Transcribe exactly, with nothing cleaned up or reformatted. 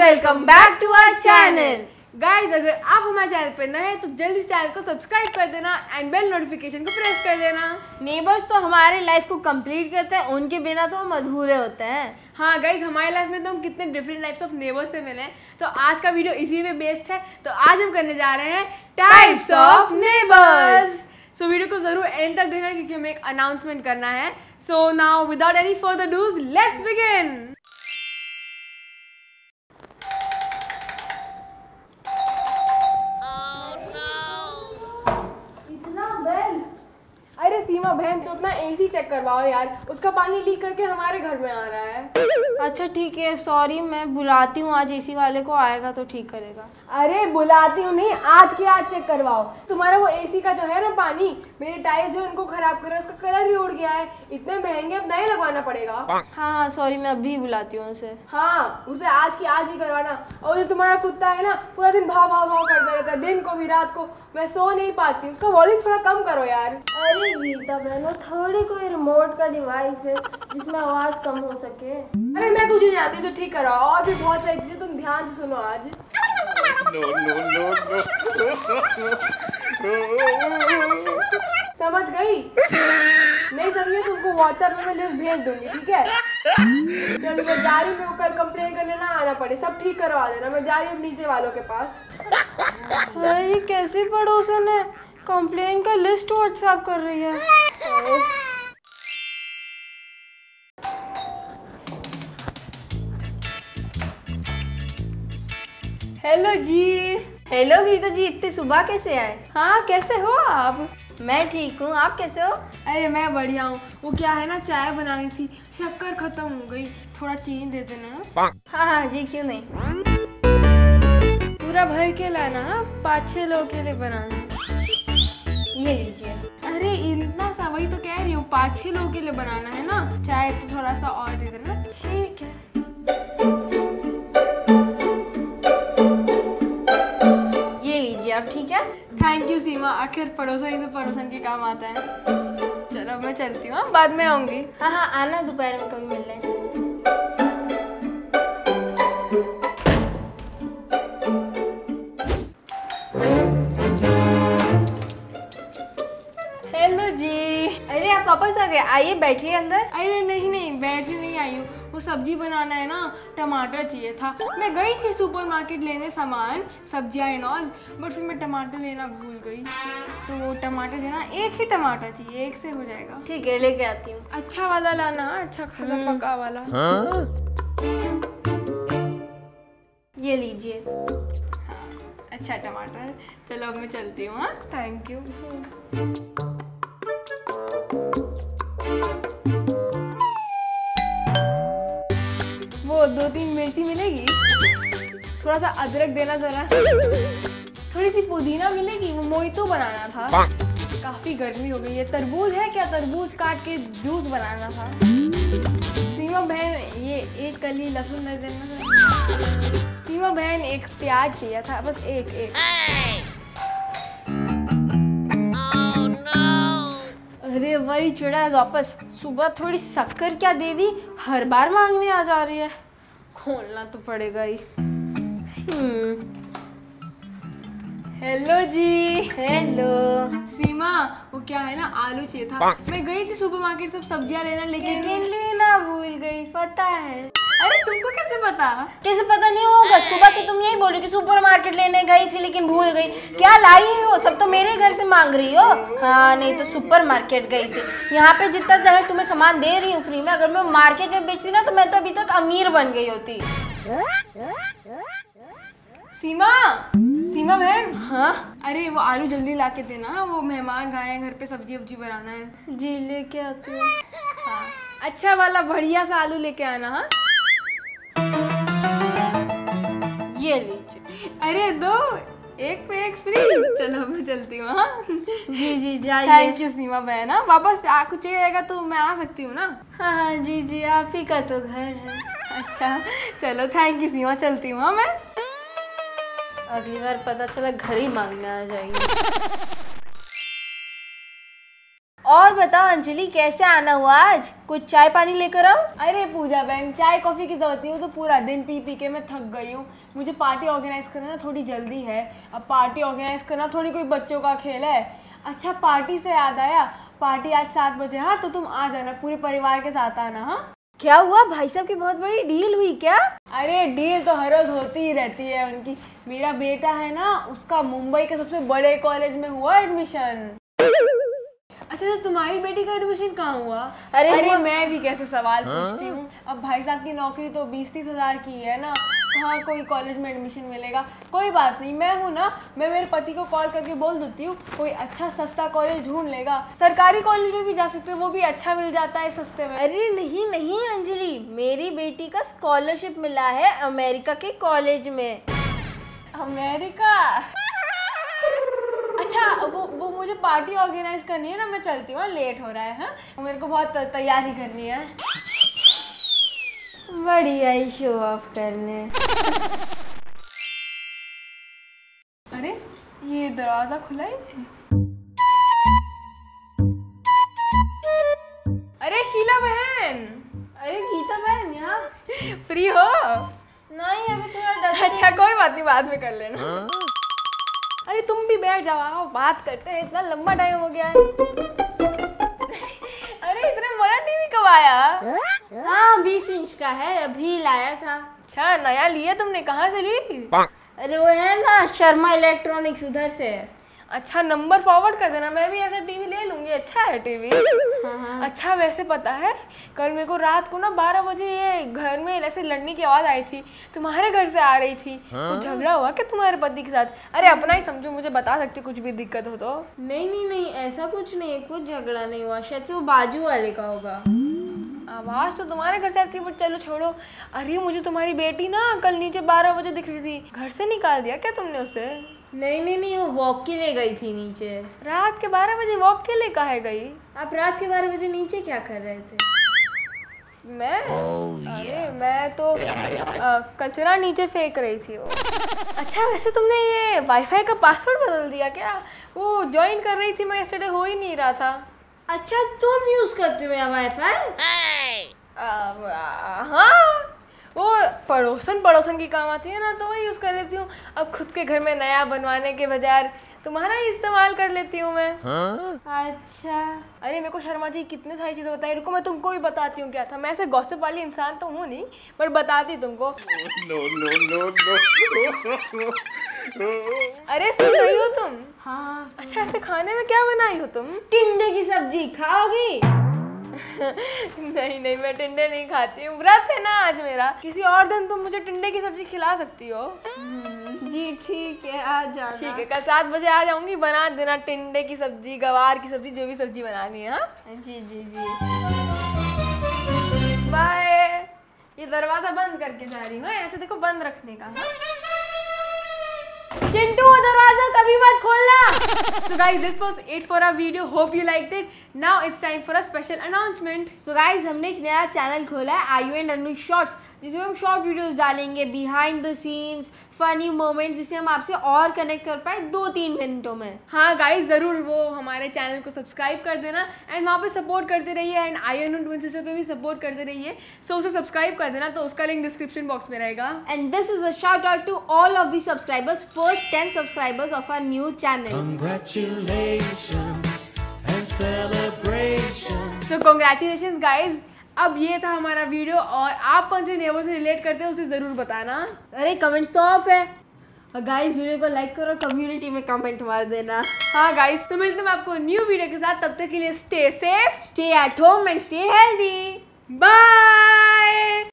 Welcome back to our channel. Guys, अगर आप हमारे चैनल पे नए हैं तो जल्दी से चैनल को सब्सक्राइब कर देना एंड बेल नोटिफिकेशन को प्रेस कर देना। नेबर्स तो हमारे लाइफ को कंप्लीट करते हैं, उनके बिना तो हम अधूरे होते हैं। हाँ गाइस, हमारे लाइफ में तो हम कितने डिफरेंट टाइप्स ऑफ नेबर्स से मिले हैं, तो आज का वीडियो इसी पे बेस्ड है। तो आज हम करने जा रहे हैं types of neighbours. So video को जरूर एंड तक देखना क्योंकि हमें एक अनाउंसमेंट करना है। So now without any further ado let's begin. अरे सीमा बहन, तो अपना एसी चेक करवाओ यार, उसका पानी लीक करके हमारे घर में आ रहा है। अच्छा ठीक है, सॉरी, मैं बुलाती हूँ, आज एसी वाले को आएगा तो ठीक करेगा। अरे बुलाती हूँ नहीं, आज के आज चेक करवाओ। तुम्हारा वो एसी का जो है ना पानी, मेरे टायर जो उनको खराब कर रहा है, उसका कलर भी उड़ गया है। इतने महंगे, अब नए लगवाना पड़ेगा। हाँ हाँ सॉरी, मैं अभी बुलाती हूँ उसे। हाँ, उसे आज की आज ही करवाना। और जो तुम्हारा कुत्ता है ना, पूरा दिन भाव भाव भाव करता रहता है, दिन को भी रात को। मैं सो नहीं पाती, उसका वॉल्यूम थोड़ा कम करो यार। अरे गीता बहनों, थोड़ी कोई रिमोट का डिवाइस है जिसमें आवाज कम हो सके। अरे मैं कुछ नहीं जानती, उसे ठीक कराओ। और भी बहुत सारी चीजें, तुम ध्यान से सुनो आज। no, no, no, no. समझ गई? नहीं समझी तुमको व्हाट्सएप में मैं लिस्ट भेज दूंगी, ठीक है? चलो मैं जा रही हूँ, कल कंप्लेन करने ना आना पड़े, सब ठीक करवा देना। मैं जा रही हूँ नीचे वालों के पास। अरे कैसी पड़ोसन है, कंप्लेन का लिस्ट व्हाट्सएप कर रही है। हेलो जी। हेलो गीता जी, इतनी सुबह कैसे आए? हाँ, कैसे हो आप? मैं ठीक हूँ, आप कैसे हो? अरे मैं बढ़िया हूँ। वो क्या है ना, चाय बनानी थी, शक्कर खत्म हो गई, थोड़ा चीनी दे देना। हाँ हाँ जी, क्यों नहीं। पूरा भर के लाना, पाँच छह लोगों के लिए बनाना। ये लीजिए। अरे इतना सा, वही तो कह रही हूँ, पाँच छह लोगों के लिए बनाना है ना। चाय तो थोड़ा सा और दे देना। ठीक है। ये लीजिए आप, ठीक है। थैंक यू सीमा, आखिर पड़ोसन ही तो पड़ोसन के काम आता है। चलो मैं चलती हूँ, बाद में आऊंगी। हाँ हाँ, आना दोपहर में कभी मिलने। हेलो जी। अरे आप वापस आ गए, आइए बैठिए अंदर। अरे नहीं नहीं, बैठने नहीं आई हूँ, वो सब्जी बनाना है ना, टमाटर चाहिए था। मैं गई थी सुपरमार्केट लेने सामान, सब्जियाँ एंड ऑल, बट फिर मैं टमाटर लेना भूल गई। तो वो टमाटर देना, एक ही टमाटर चाहिए, एक से हो जाएगा। ठीक है, लेके आती हूँ। अच्छा वाला लाना, अच्छा खासा पका वाला। हाँ? ये लीजिए। हाँ, अच्छा टमाटर। चलो अब मैं चलती हूँ। हाँ, थैंक यू। वो दो तीन मिर्ची मिलेगी, थोड़ा सा अदरक देना जरा, थोड़ी सी पुदीना मिलेगी, वो मोहितो बनाना था। काफी गर्मी हो गई है। तरबूज है क्या? तरबूज काट के जूस बनाना था। सीमा बहन, ये एक कली लहसुन दे देना। सीमा बहन, एक प्याज चाहिए था, बस एक एक। अरे वही चिड़ा वापस। सुबह थोड़ी शक्कर क्या दे दी, हर बार मांगने आ जा रही है। खोलना तो पड़ेगा ही। हम्म। हेलो जी। हेलो सीमा, वो क्या है ना, आलू चाहिए था। मैं गई थी सुपरमार्केट सब सब्जियां लेना, लेकिन लेकिन लेना भूल गई, पता है। अरे तुमको कैसे पता? कैसे पता नहीं होगा, सुबह से तुम यही बोल रही कि सुपरमार्केट लेने गई थी लेकिन भूल गई। क्या लाई हो? सब तो मेरे घर से मांग रही हो। हाँ, नहीं तो सुपरमार्केट गई थी। यहाँ पे जितना जगह तुम्हें सामान दे रही हूँ फ्री में, अगर मैं मार्केट में बेचती ना तो मैं तो अभी तक अमीर बन गई होती। सीमा, सीमा बहन। हाँ? अरे वो आलू जल्दी ला के देना, वो मेहमान आए हैं घर पे, सब्जी वब्जी बनाना है। जी लेके आती हूँ। हाँ, अच्छा वाला बढ़िया सा आलू लेके आना। हाँ, ये लीजिए। अरे दो, एक पे एक फ्री। चलो मैं चलती हूँ। हाँ जी जी, जाइए। थैंक यू सीमा बहन। हाँ, वापस आ कुछ चाहिएगा तो मैं आ सकती हूँ ना? हाँ हाँ जी जी, आप ही का तो घर है। अच्छा चलो, थैंक यू सीमा, चलती हूँ। हाँ, मैं अगली बार पता चला घर ही मांगने आ जाएगी। और बताओ, अंजलि, कैसे आना हुआ आज? कुछ चाय पानी लेकर आओ। अरे पूजा बहन, चाय कॉफ़ी की जरूरत नहीं हो तो पूरा दिन पी पी के मैं थक गई हूँ। मुझे पार्टी ऑर्गेनाइज करना ना थोड़ी जल्दी है। अब पार्टी ऑर्गेनाइज करना थोड़ी कोई बच्चों का खेल है। अच्छा, पार्टी से याद आया, पार्टी आज सात बजे। हाँ तो तुम आ जाना, पूरे परिवार के साथ आना। हाँ क्या हुआ भाई साहब की बहुत बड़ी डील हुई क्या? अरे डील तो हर रोज होती ही रहती है उनकी। मेरा बेटा है ना, उसका मुंबई के सबसे बड़े कॉलेज में हुआ एडमिशन। अच्छा तो तुम्हारी बेटी का एडमिशन कहाँ हुआ? अरे, अरे मैं भी कैसे सवाल पूछती हूँ। अब भाई साहब की नौकरी तो बीस तीस हजार की है ना, कहाँ कोई कॉलेज में एडमिशन मिलेगा। कोई बात नहीं, मैं हूँ ना, मैं मेरे पति को कॉल करके बोल देती हूँ कोई अच्छा सस्ता कॉलेज ढूंढ लेगा। सरकारी कॉलेज में भी जा सकते हो, वो भी अच्छा मिल जाता है सस्ते में। अरे नहीं नहीं अंजलि, मेरी बेटी का स्कॉलरशिप मिला है अमेरिका के कॉलेज में। अमेरिका? अच्छा वो वो मुझे पार्टी ऑर्गेनाइज करनी है ना, मैं चलती हूँ, लेट हो रहा है। हाँ मेरे को बहुत तैयारी करनी है। बढ़िया ही शो ऑफ करने। अरे ये दरवाजा खुला है। अरे शीला बहन। अरे गीता बहन, यहाँ फ्री हो? नहीं अभी थोड़ा डस्ट। अच्छा कोई बात नहीं, बाद में कर लेना। अरे तुम भी बैठ जाओ, आओ बात करते हैं, इतना लंबा टाइम हो गया है। अरे इतना बड़ा टीवी कब आया? हाँ बीस इंच का है, अभी लाया था। अच्छा नया लिया तुमने, कहाँ से ली? अरे वो है ना शर्मा इलेक्ट्रॉनिक्स, उधर से। अच्छा नंबर फॉरवर्ड कर देना, मैं भी ऐसा टीवी ले लूंगी। अच्छा है टीवी। हाँ हाँ। अच्छा वैसे पता है, कल मेरे को रात को ना बारह बजे ये घर में ऐसे लड़ने की आवाज़ आई थी, तुम्हारे घर से आ रही थी। हाँ? तो झगड़ा हुआ क्या तुम्हारे पति के साथ? अरे अपना ही समझो, मुझे बता सकती कुछ भी दिक्कत हो तो। नहीं नहीं नहीं ऐसा कुछ नहीं है, कुछ झगड़ा नहीं हुआ, शायद से वो बाजू वाले का होगा। आवाज़ तो तुम्हारे घर से आती है, बट चलो छोड़ो। अरे मुझे तुम्हारी बेटी ना कल नीचे बारह बजे दिख रही थी, घर से निकाल दिया क्या तुमने उसे? नहीं नहीं नहीं वो वॉक के लिए गई थी नीचे। रात के बारह बजे वॉक के लिए काहे गई? आप रात के बारह बजे नीचे क्या कर रहे थे? मैं oh, अरे मैं तो आ, कचरा नीचे फेंक रही थी वो। अच्छा वैसे तुमने ये वाईफाई का पासवर्ड बदल दिया क्या? वो ज्वाइन कर रही थी मैं, यस्टरडे हो ही नहीं रहा था। अच्छा तुम यूज करते हो वाईफाई? हाँ वो पड़ोसन पड़ोसन की काम आती है ना, तो वही यूज़ कर लेती हूँ। अब खुद के घर में नया बनवाने के बजाय तुम्हारा ही इस्तेमाल कर लेती हूँ मैं। हाँ? अच्छा अरे मेरे को शर्मा जी कितने सारी चीज़ें बताई, रुको मैं तुमको भी बताती हूँ क्या था। मैं ऐसे गॉसिप वाली इंसान तो हूँ नहीं, पर बताती तुमको। No no no no. अरे सुन रही हो तुम? हाँ। अच्छा ऐसे खाने में क्या बनाई हो तुम? टिंडे की सब्जी खाओगी? नहीं नहीं मैं टिंडे नहीं खाती हूँ, व्रत है ना आज मेरा। किसी और दिन तुम मुझे टिंडे की सब्जी खिला सकती हो। जी ठीक है, आ जाना। ठीक है, कल सात बजे आ जाऊंगी, बना देना टिंडे की सब्जी, गवार की सब्जी, जो भी सब्जी बनानी है। हाँ जी जी जी। बाय। ये दरवाजा बंद करके जा रही हूँ, ऐसे देखो बंद रखने का। चिंटू वो दरवाजा कभी मत खोलना। So guys, this was it for our video. Hope you liked it. Now it's time for a special announcement. So guys, हमने एक नया चैनल खोला है आयु एंड अनु शॉर्ट्स, जिसमें हम शॉर्ट वीडियोस डालेंगे, behind the scenes, funny moments, जिससे हम आपसे और कनेक्ट कर पाए दो तीन मिनटों में। हाँ गाइस ज़रूर वो हमारे चैनल को सब्सक्राइब कर देना एंड वहाँ पे सपोर्ट करते रहिए, एंड आयु एंड ट्विन सिस्टर पे भी सपोर्ट करते रहिए। सो उसे सब्सक्राइब कर देना, तो उसका लिंक डिस्क्रिप्शन बॉक्स में रहेगा। And this is a shout out to all of the subscribers, first ten subscribers of our new channel. Congratulations and celebrations. So congratulations guys। अब ये था हमारा वीडियो, और आप कौन से नेबर से रिलेट करते हो उसे ज़रूर बताना। अरे कमेंट्स तो ऑफ है। और गाइस वीडियो को लाइक करो, कम्युनिटी में कमेंट मार देना। हाँ गाइस, तो मिलते हैं आपको न्यू वीडियो के साथ, तब तक के लिए stay safe, stay at home and stay healthy. Bye.